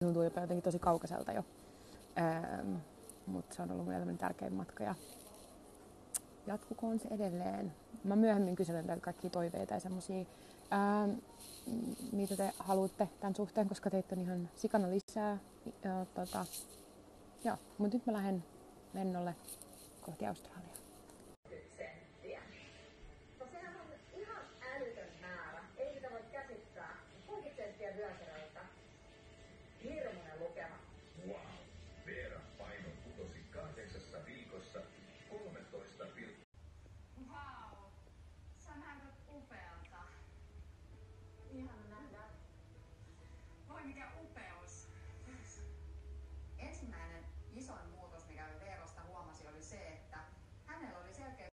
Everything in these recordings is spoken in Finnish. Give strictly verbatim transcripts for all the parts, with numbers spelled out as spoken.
tuntuu jopa jotenkin tosi kaukaiselta jo. Öö, mutta se on ollut mun elämän tärkein matka ja jatkukoon se edelleen. Mä myöhemmin kyselen teiltä kaikkia toiveita ja semmosia, ää, mitä te haluatte tämän suhteen, koska teitä on ihan sikana lisää. Ja, tota, joo, mutta nyt mä lähden lennolle kohti Australiaa. No sehän on ihan älytön määrä. Ei sitä voi käsittää. Poikittaisia vyösäröitä. Hirmuinen lukema. Wow. Veera paino putosi kahdeksassa viikossa kolmetoista pilkku. Wow. Sä näytät upealta. Ihana nähdä. Voi mikä upeus. Ensimmäinen isoin muutos, mikä Veerasta huomasi, oli se, että hänellä oli selkeä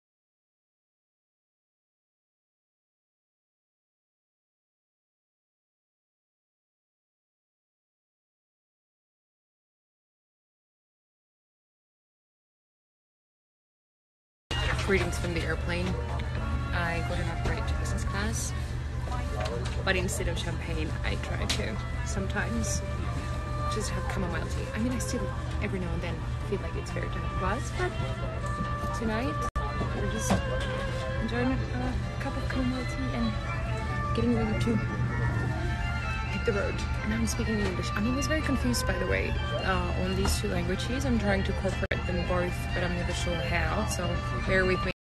Greetings from the airplane. I got an upgrade to business class, but instead of champagne, I try to sometimes just have chamomile tea. I mean, I still every now and then feel like it's fair to have buzz, but tonight we're just enjoying a cup of chamomile tea and getting ready to hit the road. And I'm speaking English. I'm always very confused, by the way, uh, on these two languages. I'm trying to incorporate them both, but I'm never sure how, so bear with me.